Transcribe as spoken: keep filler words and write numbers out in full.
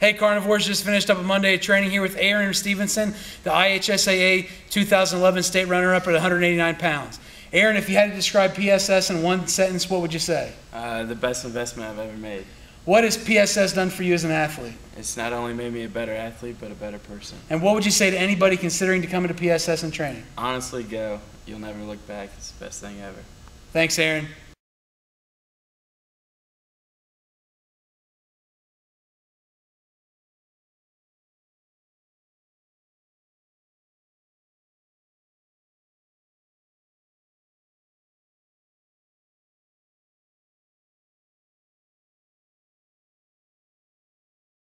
Hey, Carnivores, just finished up a Monday of training here with Aaron Stevenson, the I H S A A two thousand eleven state runner-up at one hundred eighty-nine pounds. Aaron, if you had to describe P S S in one sentence, what would you say? Uh, the best investment I've ever made. What has P S S done for you as an athlete? It's not only made me a better athlete, but a better person. And what would you say to anybody considering to come into P S S and training? Honestly, go. You'll never look back. It's the best thing ever. Thanks, Aaron.